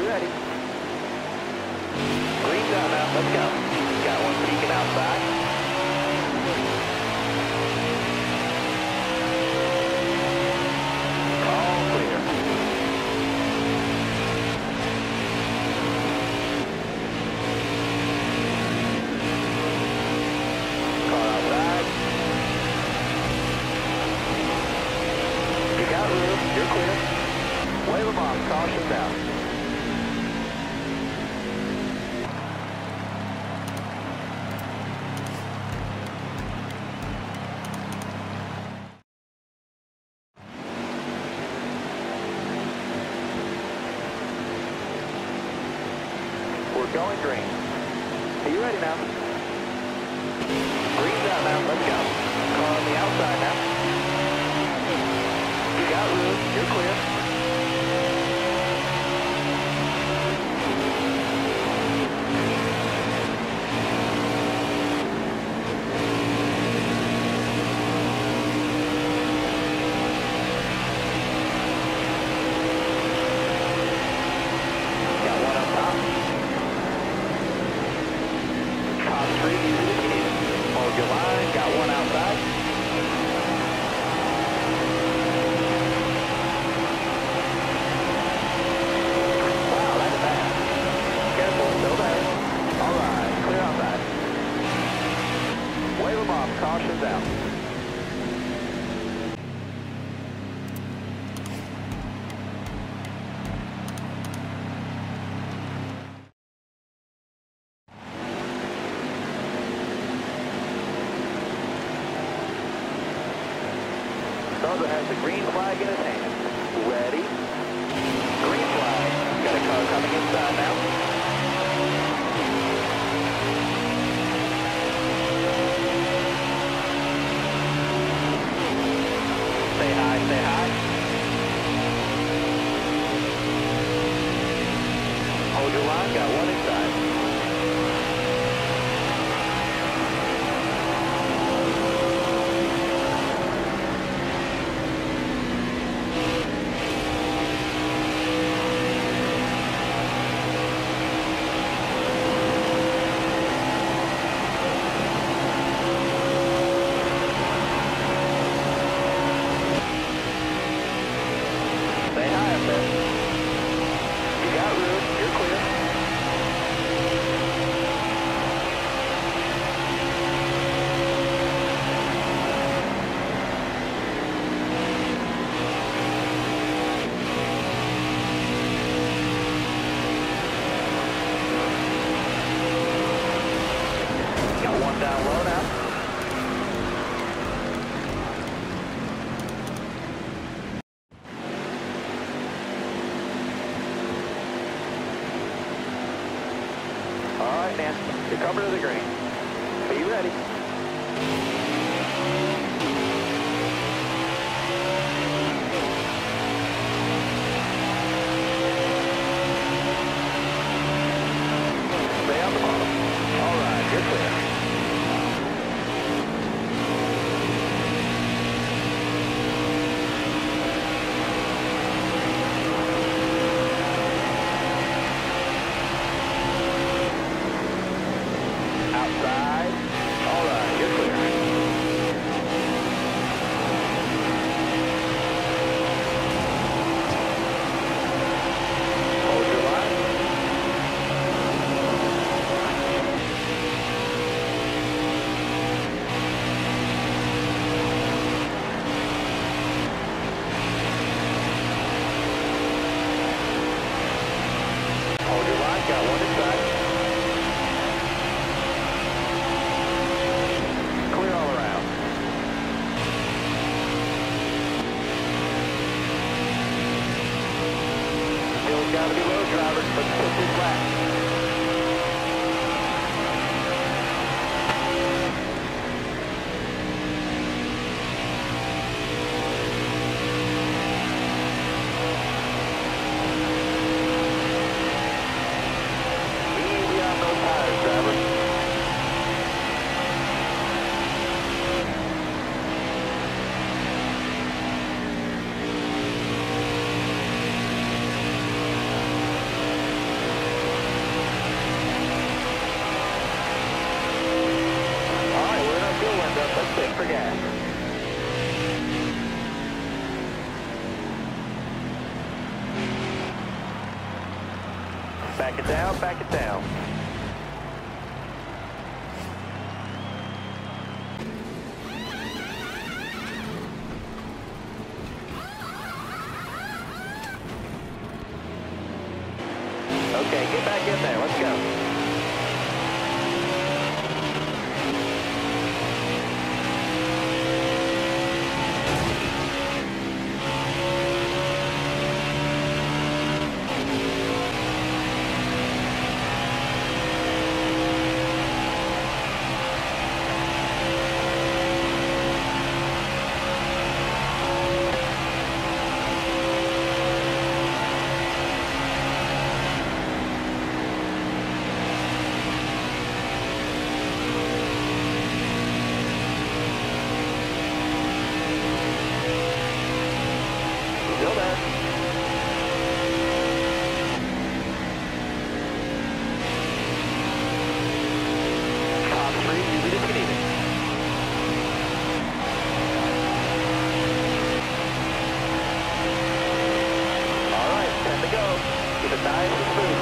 ready? Green's out now. Let's go. Got one peeking outside. All clear. Car outside. You got room. You're clear. Wave them off. Caution's out. We're going green. Are you ready now? Green's out now. Let's go. Car on the outside now. You got room. You're clear. Got one up top. Top three, easy if you need it. Hold your line. Got one outside. Wow, that's fast. Careful, still there. All right, clear outside. Wave them off. Caution's out. Starter has the green flag in his hand. Ready? Green flag. Got a car coming inside now. Say hi, say hi. Hold your line, got one inside. Say hi up there. You got room, you're clear. Got one down low now. All right, man. You're coming to the green. Are you ready? Stay on the bottom. All right, you're clear. Outside. All right, you're clear. Hold your line. Hold your line, got one inside. Clear all around. Still got to be low, drivers, but still too flat. Easy on those tires, driver. Back it down, back it down. Okay, get back in there. Let's go. Still there. Top 3, use it if you need it. All right, time to go. Keep it nice and smooth.